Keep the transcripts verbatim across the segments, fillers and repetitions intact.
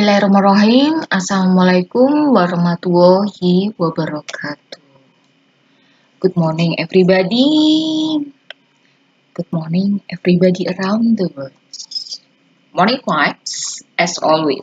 Bismillahirrahmanirrahim. Assalamualaikum warahmatullahi wabarakatuh. Good morning everybody. Good morning everybody around the world. Morning vibes as always.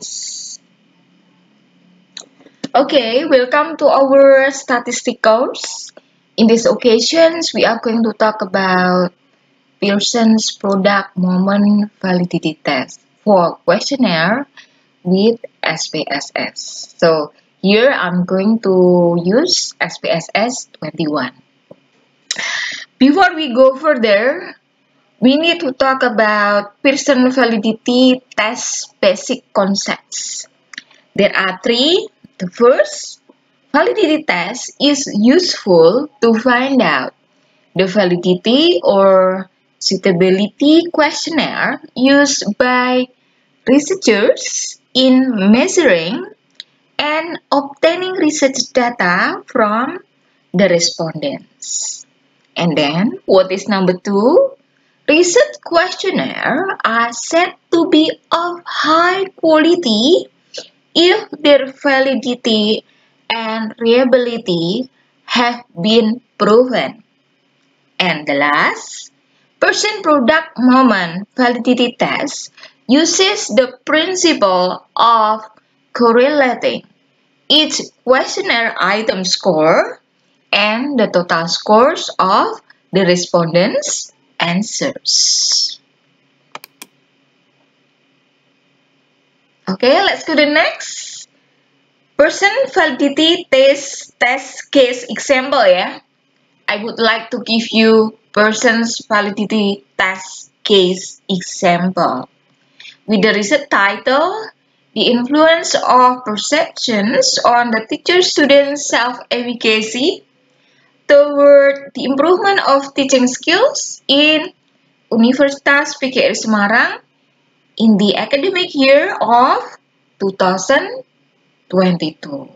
Okay, welcome to our statistics course. In this occasion, we are going to talk about Pearson's product moment validity test for questionnaire with S P S S. So here I'm going to use S P S S twenty-one. Before we go further, we need to talk about Pearson validity test basic concepts. There are three. The first, validity test is useful to find out the validity or suitability questionnaire used by researchers in measuring and obtaining research data from the respondents. And then, what is number two? Research questionnaires are said to be of high quality if their validity and reliability have been proven. And the last, Pearson product moment validity test uses the principle of correlating each questionnaire item score and the total scores of the respondents' answers. Okay, let's go to the next. Pearson validity test test case example ya. I would like to give you Pearson's validity test case example. With the research title, The Influence of Perceptions on the Teacher-Student Self-Efficacy Toward the Improvement of Teaching Skills in Universitas P G R I Semarang in the academic year of two thousand twenty-two.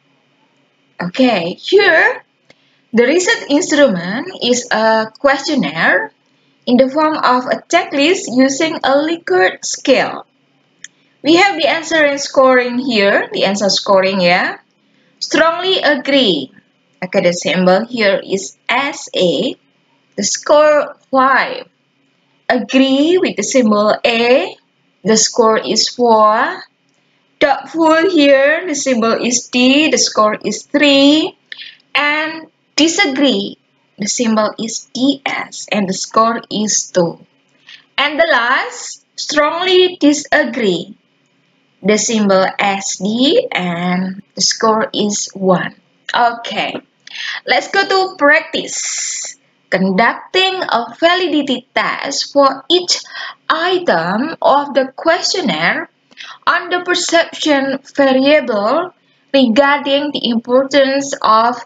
Okay, here the research instrument is a questionnaire in the form of a checklist using a Likert scale. We have the answer and scoring here, the answer scoring yeah. Strongly agree. Okay, the symbol here is S A, the score five. Agree with the symbol A, the score is four. Doubtful here, the symbol is D, the score is three. And disagree, the symbol is D S and the score is two. And the last, strongly disagree, the symbol S D and the score is one. Okay, let's go to practice. Conducting a validity test for each item of the questionnaire on the perception variable regarding the importance of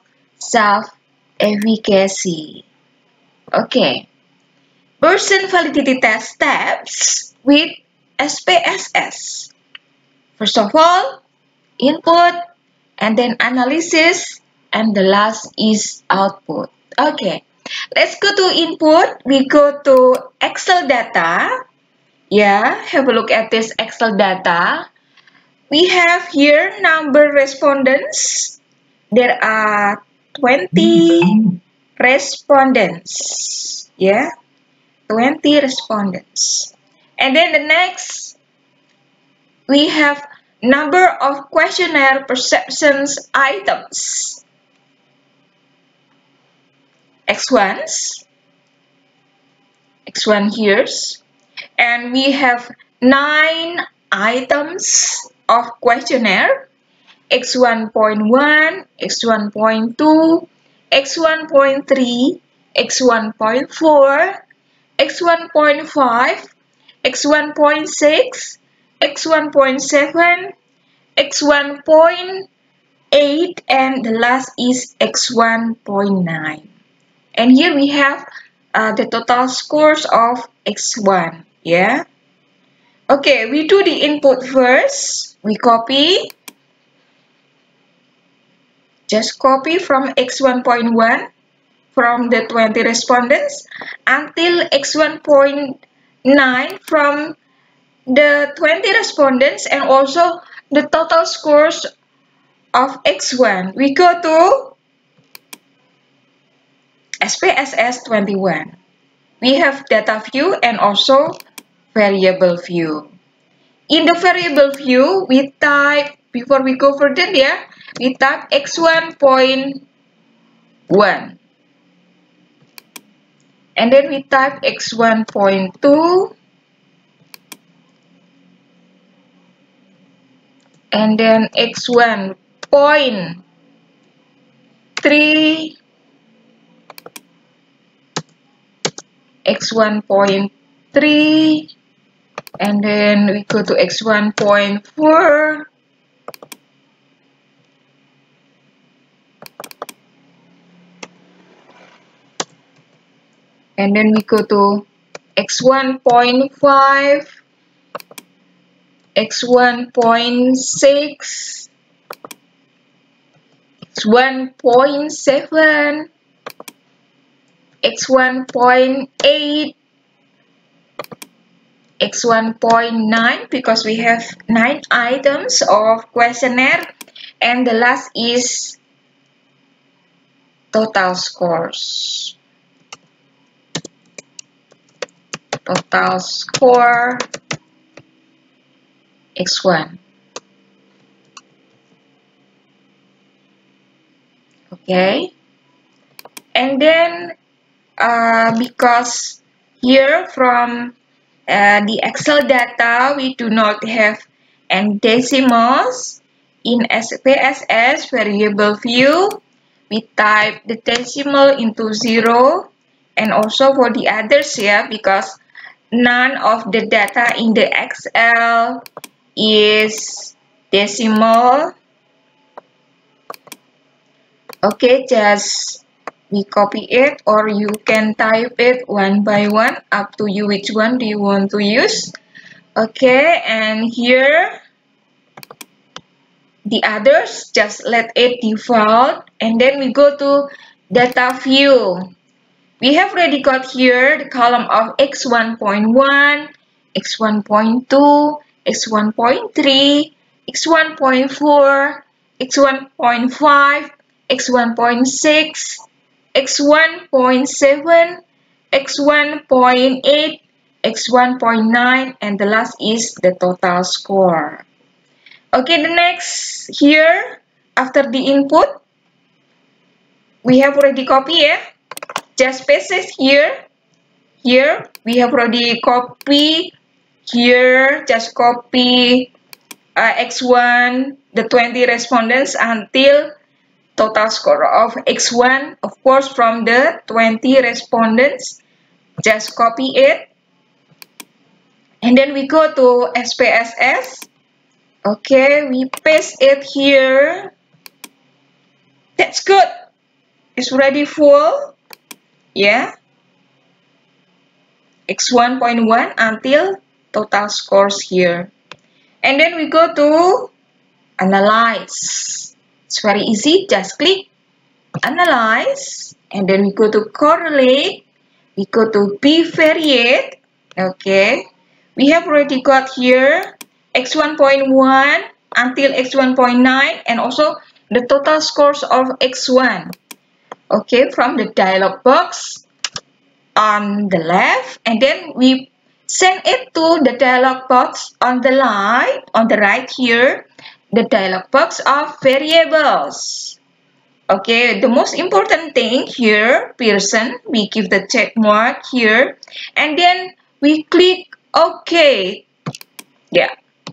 self-efficacy. Okay, Pearson validity test steps with S P S S. First of all, input and then analysis and the last is output. Okay, let's go to input. We go to Excel data. Yeah, have a look at this Excel data. We have here number respondents. There are twenty respondents. Yeah, twenty respondents. And then the next, we have number of questionnaire perceptions items. X ones. X one here. And we have nine items of questionnaire. X one point one, X one point two, X one point three, X one point four, X one point five, X one point six, X one point seven, X one point eight, and the last is X one point nine. And here we have uh, the total scores of X one. Yeah. Okay, we do the input first. We copy. Just copy from X one point one from the twenty respondents until X one point nine from the twenty respondents, and also the total scores of X one. We go to S P S S twenty-one. We have data view and also variable view. In the variable view, we type, before we go further, yeah, we type X one point one. And then we type X one point two. And then X one point three. X one point three. And then we go to X one point four. And then we go to X one point five, X one point six, X one point seven, X one point eight, X one point nine, because we have nine items of questionnaire, and the last is total scores. Total score X one. Okay, and then uh, because here from uh, the Excel data we do not have any decimals, in S P S S variable view we type the decimal into zero, and also for the others, yeah, because none of the data in the Excel is decimal. Okay, just we copy it, or you can type it one by one, up to you which one do you want to use. Okay, and here the others, just let it default, and then we go to data view. We have already got here the column of X one point one, X one point two, X one point three, X one point four, X one point five, X one point six, X one point seven, X one point eight, X one point nine, and the last is the total score. Okay, the next here, after the input, we have already copied, yeah? Just paste it here. Here, we have already copied. Here, just copy uh, X one, the twenty respondents until total score of X one. Of course, from the twenty respondents, just copy it. And then we go to S P S S. Okay, we paste it here. That's good. It's already full. Yeah. X one point one until total scores here. And then we go to analyze. It's very easy. Just click analyze. And then we go to correlate. We go to bivariate. Okay. We have already got here X one point one until X one point nine, and also the total scores of X one. Okay, from the dialog box on the left, and then we send it to the dialog box on the right, on the right here, the dialog box of variables. Okay, the most important thing here, Pearson, we give the check mark here, and then we click OK. Yeah.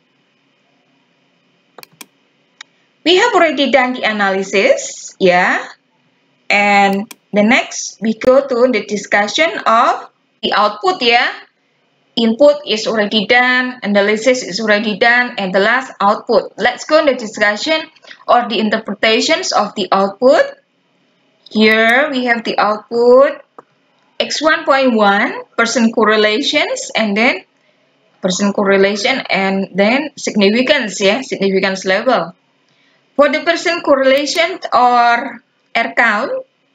We have already done the analysis, yeah. And the next, we go to the discussion of the output, yeah. Input is already done, analysis is already done, and the last output. Let's go to the discussion or the interpretations of the output. Here we have the output X one point one, percent correlations, and then percent correlation, and then significance, yeah, significance level. For the percent correlation or R count,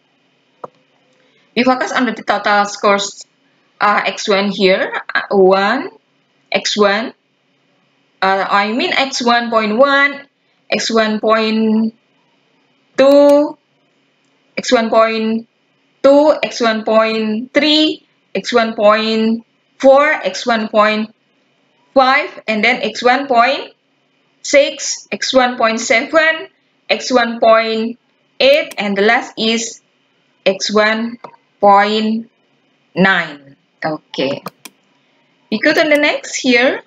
we focus on the total scores uh, X one here, one, X one, uh, I mean x one point one, x one point two, x one point two, x one point three, x one point four, x one point five, and then x one point six, x one point seven, x one point eight, and the last is x one point nine. Okay, we go to the next here.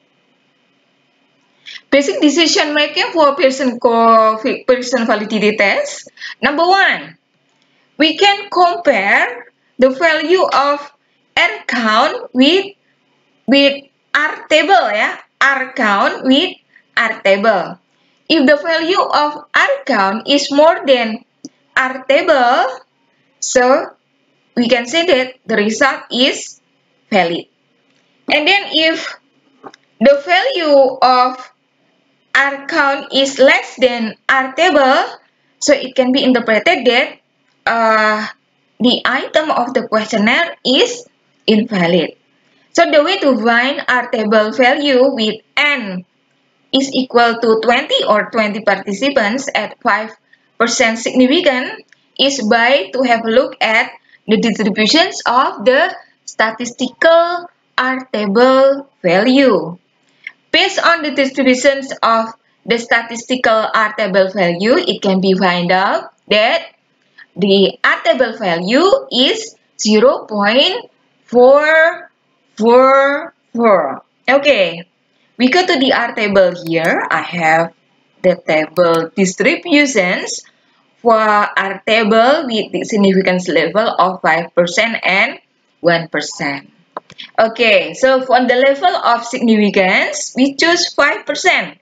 Basic decision making for Pearson co Pearson validity test. Number one, we can compare the value of R count with with R table ya, R count with R table. If the value of R count is more than R table, so we can say that the result is valid. And then if the value of R count is less than R table, so it can be interpreted that uh, the item of the questionnaire is invalid. So the way to find R table value with N is equal to twenty or twenty participants at five percent significant is by to have a look at the distributions of the statistical R table value. Based on the distributions of the statistical R table value, it can be found out that the R table value is zero point four four four. Okay, we go to the R table here. I have the table distributions for R table with the significance level of five percent and one percent. Okay, so for the level of significance, we choose five percent.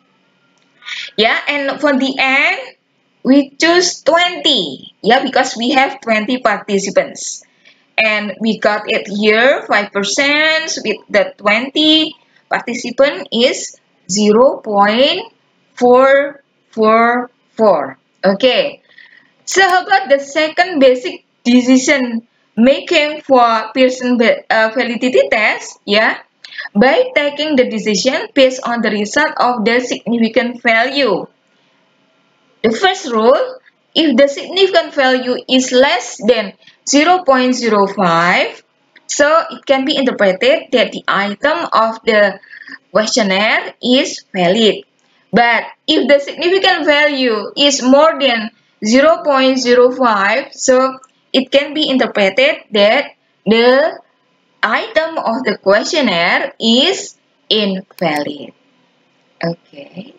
Yeah, and for the N, we choose twenty. Yeah, because we have twenty participants. And we got it here, five percent with the twenty participant is zero point four four four. Okay, so how about the second basic decision making for Pearson uh, validity test? Yeah, by taking the decision based on the result of the significant value. The first rule, if the significant value is less than zero point zero five, so it can be interpreted that the item of the questionnaire is valid. But if the significant value is more than zero point zero five, so it can be interpreted that the item of the questionnaire is invalid. Okay.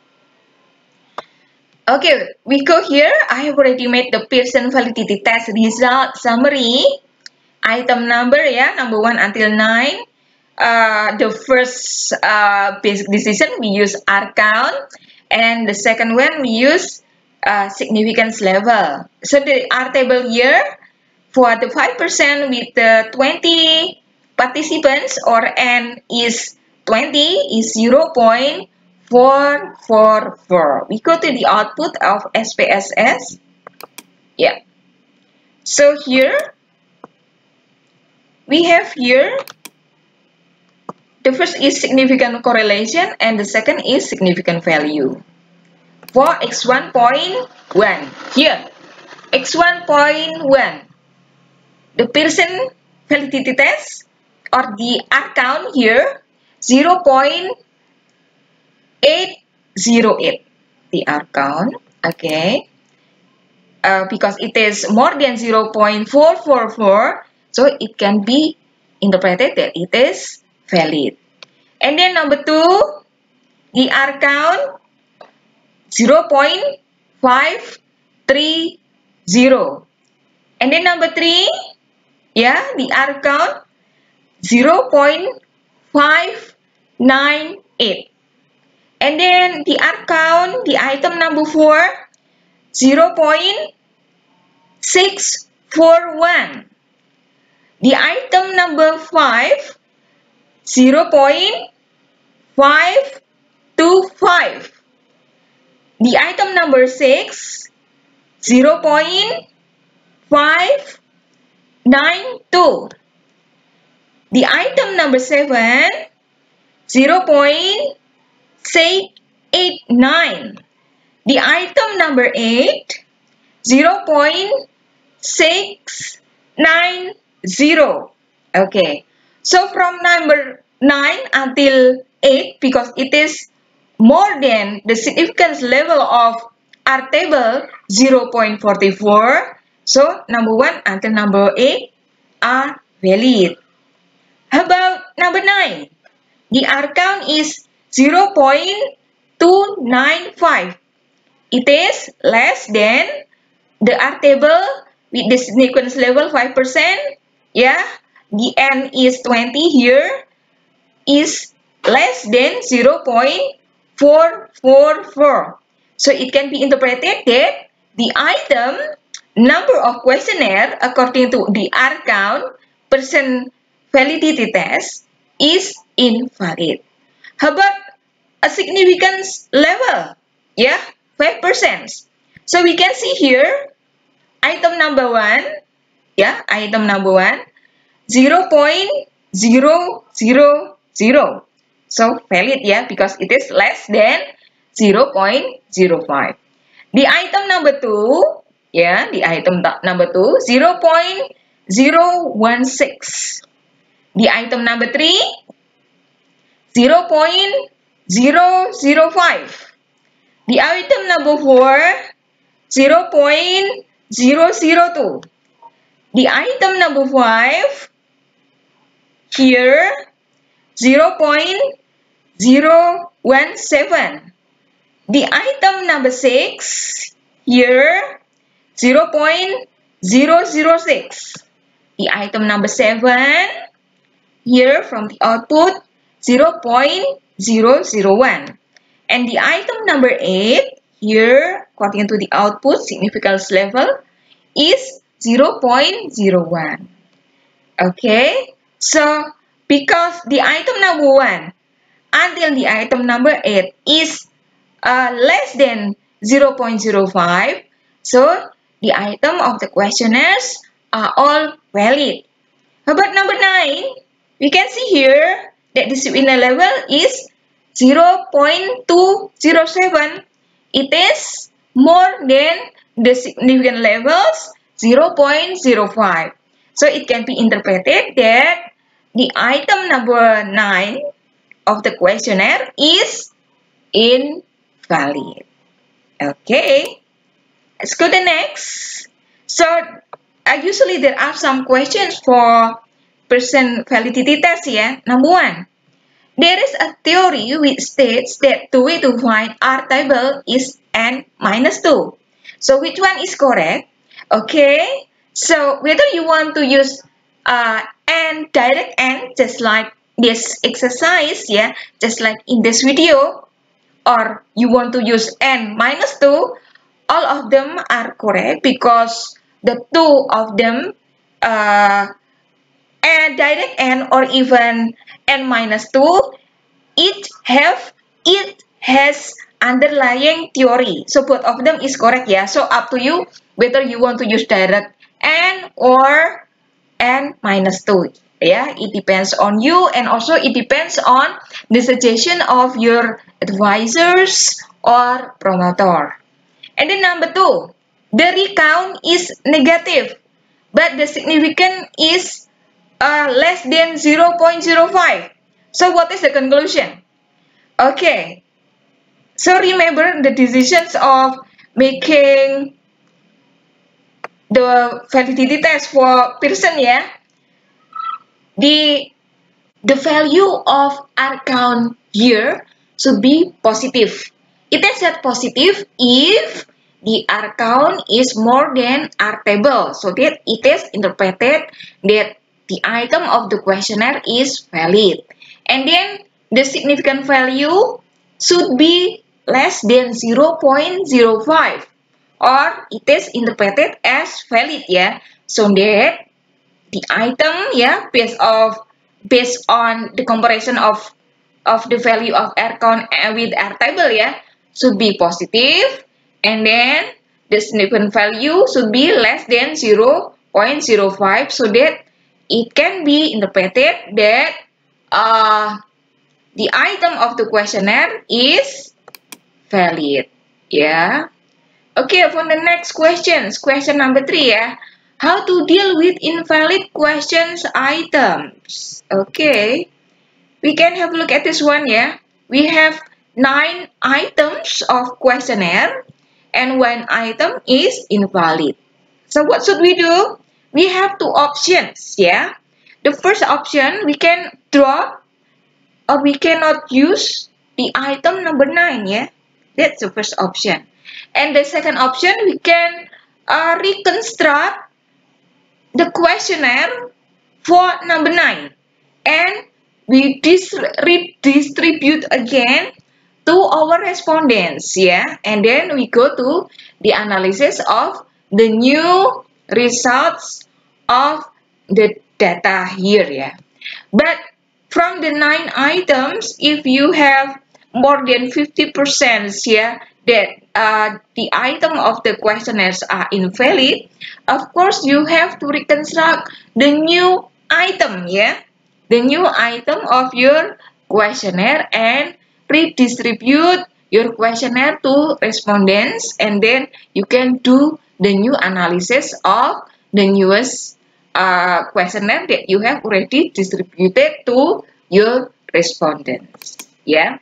Okay, we go here. I have already made the Pearson validity test result summary. Item number ya, number one until nine. Uh, the first uh, basic decision we use R count, and the second one we use uh, significance level. So the R table here for the five percent with the twenty participants or N is twenty is zero point four four four. We go to the output of S P S S. Yeah. So here we have here the first is significant correlation and the second is significant value. For x one point one, here x one point one, the Pearson validity test or the R count here zero point eight zero eight, the R count, okay, uh, because it is more than zero point four four four, so it can be interpreted that it is valid. And then number two, the R count zero point five three zero. And then number three, yeah, the R count zero point five nine eight. And then the R count, the item number four, zero point six four one. The item number five, zero point five two five. The item number six, zero point five nine two. The item number seven, zero point say eight nine. The item number eight, zero point six nine zero. Okay, so from number nine until eight, because it is more than the significance level of our table zero point four four, so number one until number eight are valid. How about number nine? The R count is zero point two nine five. It is less than the R table with the significance level five percent. Yeah, the N is twenty here, is less than zero point four four four. So it can be interpreted that the item number of questionnaire according to the R count percent validity test is invalid. How about a significance level? Yeah, five percent. So we can see here item number one, yeah, item number one, zero point zero zero zero. So valid, yeah, because it is less than zero point zero five. The item number two, yeah, the item number two, zero point zero one six. The item number three, zero point zero zero five. The item number four, zero point zero zero two. The item number five, here, zero point zero one seven. The item number six, here, zero point zero zero six. The item number seven, here from the output, zero point zero zero one. And the item number eight, here, according to the output significance level, is zero point zero one. Okay, so because the item number one until the item number eight is uh, less than zero point zero five, so the item of the questionnaires are all valid. How about number nine? We can see here that the significance level is zero point two zero seven. It is more than the significant levels zero point zero five. So it can be interpreted that the item number nine of the questionnaire is invalid. Okay, let's go to the next. So uh, usually there are some questions for percent validity test, yeah. Number one, there is a theory which states that the way to find R table is N minus two. So which one is correct? Okay, so whether you want to use uh, N, direct N, just like this exercise, yeah, just like in this video, or you want to use N minus two, all of them are correct because the two of them, uh, and direct N or even N minus two, it have it has underlying theory. So both of them is correct, yeah. So up to you whether you want to use direct N or N minus two. Yeah, it depends on you, and also it depends on the suggestion of your advisors or promoter. And then number two, the recount is negative, but the significance is uh, less than zero point zero five. So what is the conclusion? Okay, so remember the decisions of making the validity test for Pearson, yeah. The the value of R count here should be positive. It is set positive if the R count is more than R table, so that it is interpreted that the item of the questionnaire is valid. And then the significant value should be less than zero point zero five, or it is interpreted as valid, yeah. So that the item, yeah, based of based on the comparison of of the value of R count with R table, yeah, should be positive, and then the significant value should be less than zero point zero five, so that it can be interpreted that uh, the item of the questionnaire is valid. Yeah. Okay, for the next questions, question number three, yeah. How to deal with invalid questions items? Okay, we can have a look at this one, yeah. We have nine items of questionnaire and one item is invalid. So what should we do? We have two options, yeah. The first option, we can drop or we cannot use the item number nine, yeah. That's the first option. And the second option, we can uh, reconstruct the questionnaire for number nine. And we dis redistribute again to our respondents, yeah. And then we go to the analysis of the new results of the data here, yeah. But from the nine items, if you have more than fifty percent, yeah, that uh, the item of the questionnaires are invalid, of course you have to reconstruct the new item, yeah, the new item of your questionnaire and redistribute your questionnaire to respondents, and then you can do the new analysis of the newest uh, questionnaire that you have already distributed to your respondents, yeah.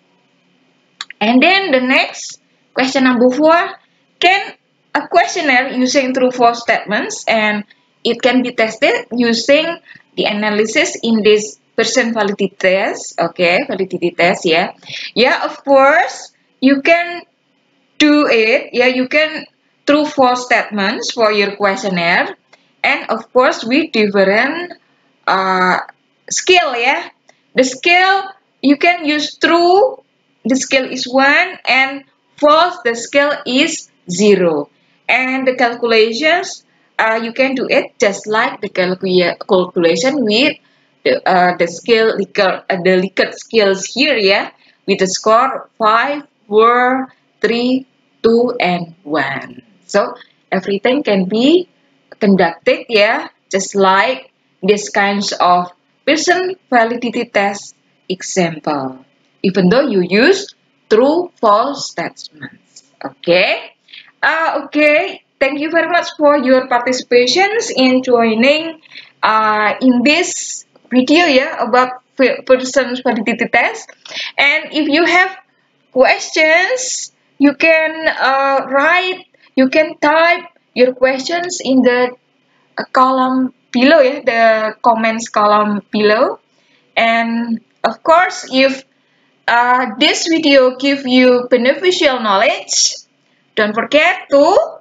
And then the next question number four, can a questionnaire using true-false statements and it can be tested using the analysis in this person validity test, okay, validity test, yeah. Yeah, of course, you can do it, yeah, you can true-false statements for your questionnaire, and of course with different uh, scale, yeah. The scale, you can use true, the scale is one, and false, the scale is zero. And the calculations, uh, you can do it just like the calcu calculation with the, uh, the scale, Likert, uh, the Likert scales here, yeah, with the score five, four, three, two, and one. So everything can be conducted, yeah, just like this kinds of person validity test example, even though you use true false statements. Okay, uh, okay, thank you very much for your participations in joining uh, in this video, yeah, about person validity test. And if you have questions, you can uh, write, you can type your questions in the uh, column below, yeah, the comments column below. And of course, if uh, this video give you beneficial knowledge, don't forget to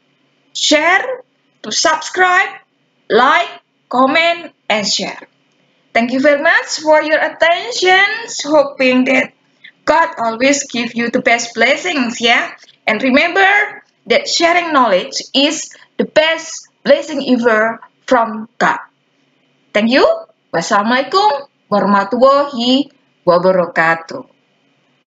share, to subscribe, like, comment, and share. Thank you very much for your attention, hoping that God always give you the best blessings, yeah. And remember that sharing knowledge is the best blessing ever from God. Thank you. Wassalamualaikum warahmatullahi wabarakatuh.